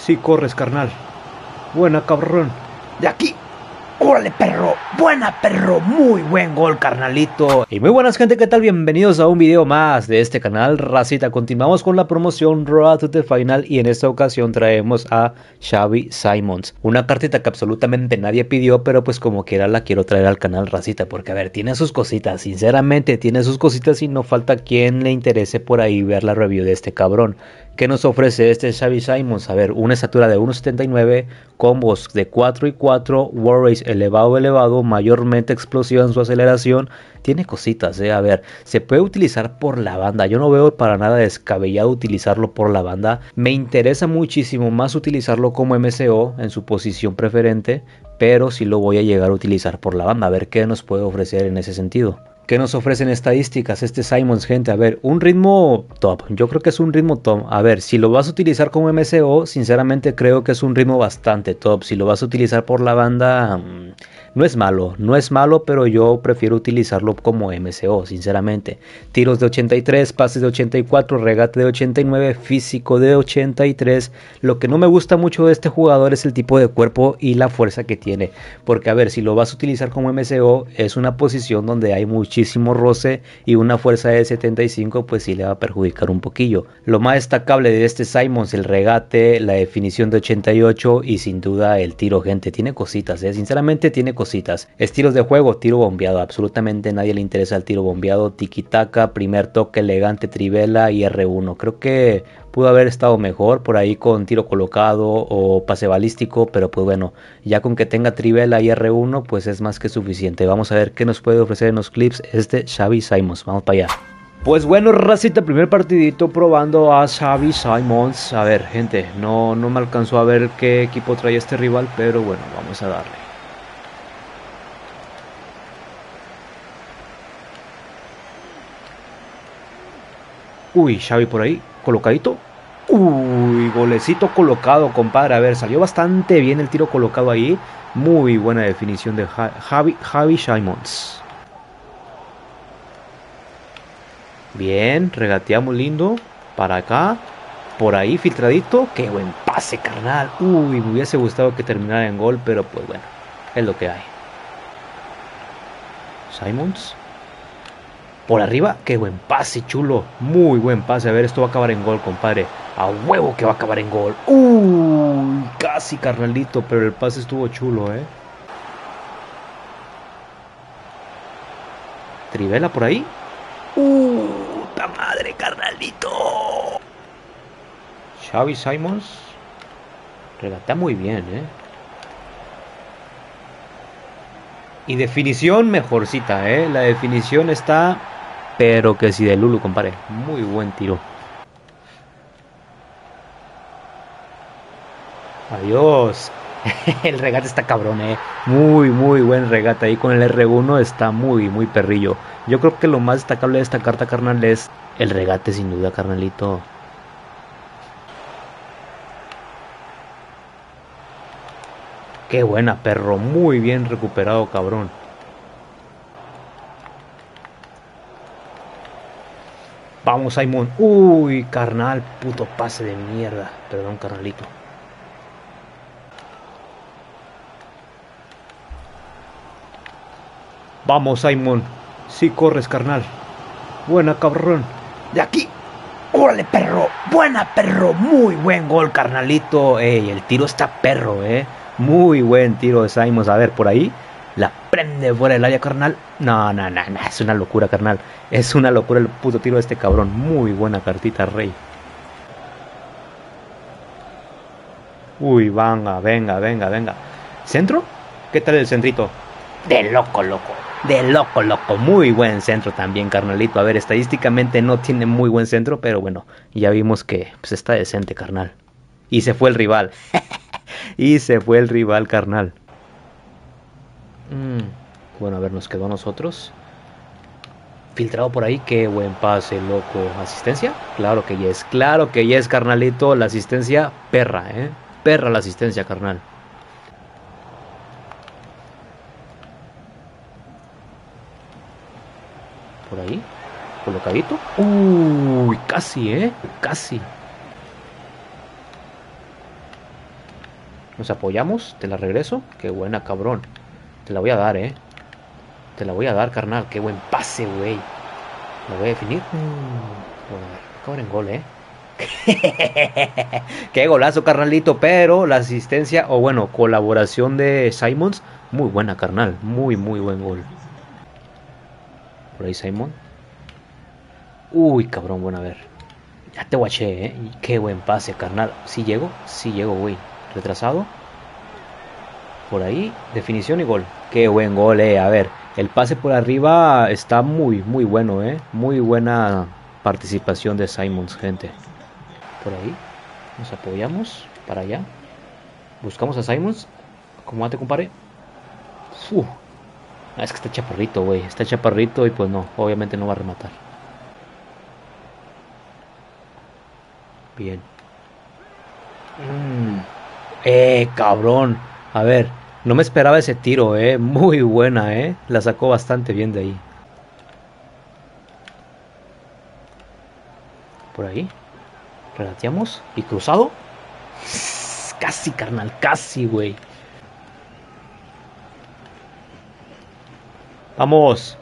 Sí corres, carnal. Buena, cabrón. De aquí. ¡Órale, perro! ¡Buena, perro! Muy buen gol, carnalito. Y muy buenas, gente, ¿qué tal? Bienvenidos a un video más de este canal, racita. Continuamos con la promoción Road to the Final y en esta ocasión traemos a Xavi Simons. Una cartita que absolutamente nadie pidió, pero pues como quiera la quiero traer al canal, racita. Porque a ver, tiene sus cositas, sinceramente tiene sus cositas y no falta quien le interese por ahí ver la review de este cabrón. ¿Qué nos ofrece este Xavi Simons? A ver, una estatura de 1.79, combos de 4 y 4, war race elevado, mayormente explosiva en su aceleración. Tiene cositas, a ver, se puede utilizar por la banda. Yo no veo para nada descabellado utilizarlo por la banda. Me interesa muchísimo más utilizarlo como MCO en su posición preferente, pero sí lo voy a llegar a utilizar por la banda. A ver qué nos puede ofrecer en ese sentido. ¿Qué nos ofrecen estadísticas este Simons, gente? A ver, un ritmo top. Yo creo que es un ritmo top. A ver, si lo vas a utilizar como MCO, sinceramente creo que es un ritmo bastante top. Si lo vas a utilizar por la banda, no es malo, pero yo prefiero utilizarlo como MCO, sinceramente. Tiros de 83, pases de 84, regate de 89, físico de 83. Lo que no me gusta mucho de este jugador es el tipo de cuerpo y la fuerza que tiene. Porque, a ver, si lo vas a utilizar como MCO, es una posición donde hay muchísimo roce y una fuerza de 75 pues sí le va a perjudicar un poquillo. Lo más destacable de este Simons, el regate, la definición de 88 y sin duda el tiro, gente. Tiene cositas, sinceramente tiene cositas. Estilos de juego, tiro bombeado, absolutamente nadie le interesa el tiro bombeado. Tiki-taka, primer toque elegante, trivela y R1. Creo que pudo haber estado mejor por ahí con tiro colocado o pase balístico, pero pues bueno, ya con que tenga trivela y R1 pues es más que suficiente. Vamos a ver qué nos puede ofrecer en los clips este Xavi Simons. Vamos para allá. Pues bueno, racita, primer partidito probando a Xavi Simons. A ver, gente, no me alcanzó a ver qué equipo trae este rival, pero bueno, vamos a darle. Uy, Xavi por ahí, colocadito. Uy, golecito colocado, compadre. A ver, salió bastante bien el tiro colocado ahí. Muy buena definición de Xavi Simons. Bien, regateamos lindo. Para acá. Por ahí, filtradito. Qué buen pase, carnal. Uy, me hubiese gustado que terminara en gol, pero pues bueno, es lo que hay. Simons. Por arriba, qué buen pase, chulo. Muy buen pase. A ver, esto va a acabar en gol, compadre. A huevo que va a acabar en gol. Uy, casi, carnalito, pero el pase estuvo chulo, Trivela por ahí. ¡Puta madre, carnalito! Xavi Simons regatea muy bien, Y definición mejorcita, La definición está, pero que si de Lulu, compadre. Muy buen tiro. Adiós. El regate está cabrón, Muy buen regate. Ahí con el R1 está muy perrillo. Yo creo que lo más destacable de esta carta, carnal, es el regate, sin duda, carnalito. Qué buena, perro. Muy bien recuperado, cabrón. Vamos, Simon. Uy, carnal. Puto pase de mierda. Perdón, carnalito. Vamos, Simon. Sí corres, carnal. Buena, cabrón. De aquí. ¡Órale, perro! ¡Buena, perro! Muy buen gol, carnalito. Ey, el tiro está perro, Muy buen tiro de Simons. A ver, por ahí. La prende fuera del área, carnal. No. Es una locura, carnal. Es una locura el puto tiro de este cabrón. Muy buena cartita, rey. Uy, venga. ¿Centro? ¿Qué tal el centrito? De loco. Muy buen centro también, carnalito. A ver, estadísticamente no tiene muy buen centro, pero bueno, ya vimos que pues, está decente, carnal. Y se fue el rival. Carnal. Bueno, a ver, nos quedó a nosotros. Filtrado por ahí, qué buen pase, loco. ¿Asistencia? Claro que yes, carnalito. La asistencia, perra, Perra la asistencia, carnal. Por ahí, colocadito. Uy, casi, casi. Nos apoyamos, te la regreso. Qué buena, cabrón. Te la voy a dar, Te la voy a dar, carnal. Qué buen pase, güey. La voy a definir. Bueno, acabar en gol, Qué golazo, carnalito. Pero la asistencia, o bueno, colaboración de Simons, muy buena, carnal. Muy, muy buen gol. Por ahí, Simon. Uy, cabrón, bueno, a ver. Ya te guaché, Y qué buen pase, carnal. ¿Sí llego? Sí llego, güey. Retrasado. Por ahí, definición y gol. Qué buen gol, A ver, el pase por arriba está muy, muy bueno, Muy buena participación de Simons, gente. Por ahí, nos apoyamos para allá. Buscamos a Simons. Acomódate, compadre. Es que está chaparrito, güey. Está chaparrito y pues no, obviamente no va a rematar. Bien. Cabrón. A ver, no me esperaba ese tiro, Muy buena, La sacó bastante bien de ahí. Por ahí. Regateamos. Y cruzado. Casi, carnal. Casi, güey. Vamos.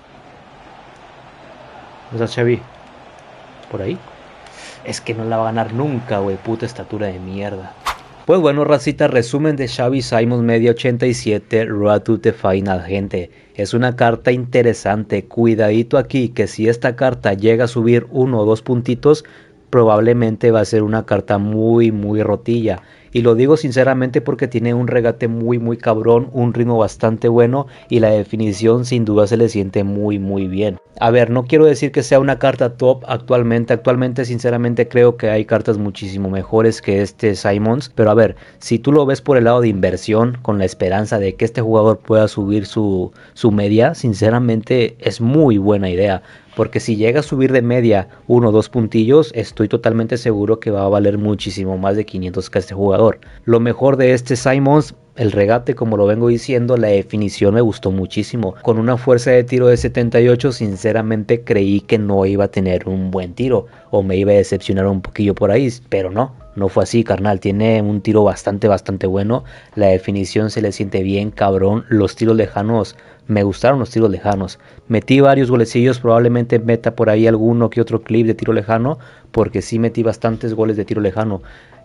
¿Dónde está Chevy? Por ahí. Es que no la va a ganar nunca, güey. Puta estatura de mierda. Pues bueno, racita, resumen de Xavi Simons media 87, Road to the Final, gente. Es una carta interesante, cuidadito aquí, que si esta carta llega a subir 1 o 2 puntitos, probablemente va a ser una carta muy, muy rotilla. Y lo digo sinceramente porque tiene un regate muy, muy cabrón, un ritmo bastante bueno y la definición sin duda se le siente muy, muy bien. A ver, no quiero decir que sea una carta top actualmente sinceramente creo que hay cartas muchísimo mejores que este Simons, pero a ver, si tú lo ves por el lado de inversión, con la esperanza de que este jugador pueda subir su media, sinceramente es muy buena idea, porque si llega a subir de media 1 o 2 puntillos, estoy totalmente seguro que va a valer muchísimo más de 500 que este jugador. Lo mejor de este Simons, el regate, como lo vengo diciendo, la definición me gustó muchísimo. Con una fuerza de tiro de 78, sinceramente creí que no iba a tener un buen tiro o me iba a decepcionar un poquillo por ahí, pero no fue así, carnal. Tiene un tiro bastante bueno. La definición se le siente bien, cabrón. Los tiros lejanos, me gustaron los tiros lejanos. Metí varios golecillos, probablemente meta por ahí alguno que otro clip de tiro lejano, porque sí metí bastantes goles de tiro lejano.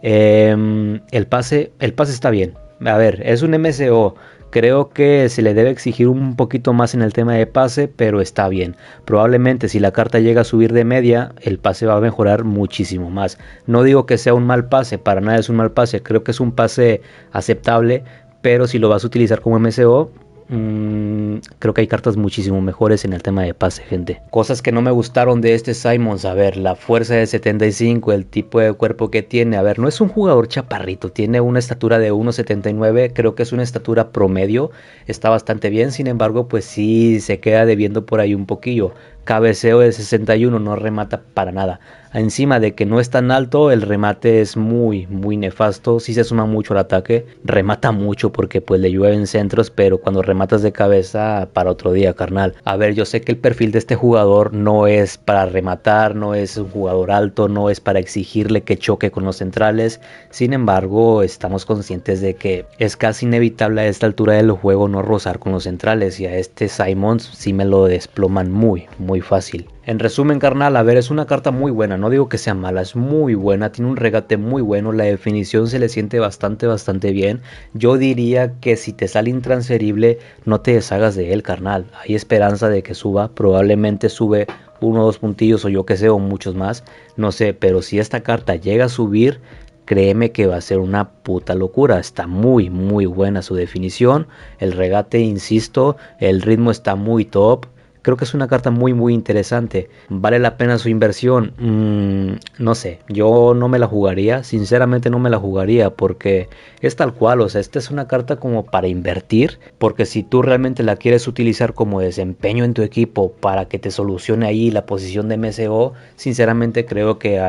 El pase está bien. A ver, es un MSO. Creo que se le debe exigir un poquito más en el tema de pase, pero está bien. Probablemente si la carta llega a subir de media, el pase va a mejorar muchísimo más. No digo que sea un mal pase, para nada es un mal pase. Creo que es un pase aceptable, pero si lo vas a utilizar como MSO, creo que hay cartas muchísimo mejores en el tema de pase, gente. Cosas que no me gustaron de este Simons, a ver, la fuerza de 75, el tipo de cuerpo que tiene, a ver, no es un jugador chaparrito, tiene una estatura de 1.79, creo que es una estatura promedio, está bastante bien, sin embargo, pues sí se queda debiendo por ahí un poquillo. Cabeceo de 61, no remata para nada. Encima de que no es tan alto, el remate es muy, muy nefasto. Sí se suma mucho al ataque. Remata mucho porque pues le llueven centros, pero cuando rematas de cabeza, para otro día, carnal. A ver, yo sé que el perfil de este jugador no es para rematar, no es un jugador alto, no es para exigirle que choque con los centrales. Sin embargo, estamos conscientes de que es casi inevitable a esta altura del juego no rozar con los centrales. Y a este Simons sí me lo desploman muy fácil. En resumen, carnal, a ver, es una carta muy buena, no digo que sea mala, es muy buena, tiene un regate muy bueno, la definición se le siente bastante bien. Yo diría que si te sale intransferible, no te deshagas de él, carnal. Hay esperanza de que suba, probablemente sube 1 o 2 puntillos o yo que sé, o muchos más, no sé, pero si esta carta llega a subir, créeme que va a ser una puta locura. Está muy buena su definición, el regate, insisto, el ritmo está muy top. Creo que es una carta muy interesante. ¿Vale la pena su inversión? No sé, yo no me la jugaría. Sinceramente no me la jugaría porque es tal cual. O sea, esta es una carta como para invertir. Porque si tú realmente la quieres utilizar como desempeño en tu equipo para que te solucione ahí la posición de MSO, sinceramente creo que hay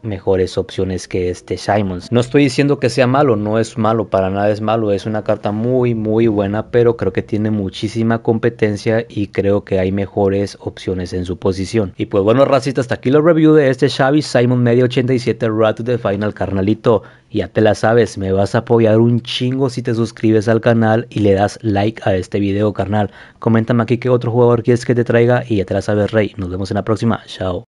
mejores opciones que este Simons. No estoy diciendo que sea malo, no es malo, para nada es malo, es una carta muy buena, pero creo que tiene muchísima competencia y creo que hay mejores opciones en su posición. Y pues bueno, racista, hasta aquí la review de este Xavi Simons Media 87 Road to the Final, carnalito. Ya te la sabes, me vas a apoyar un chingo si te suscribes al canal y le das like a este video, carnal. Coméntame aquí qué otro jugador quieres que te traiga y ya te la sabes, rey. Nos vemos en la próxima, chao.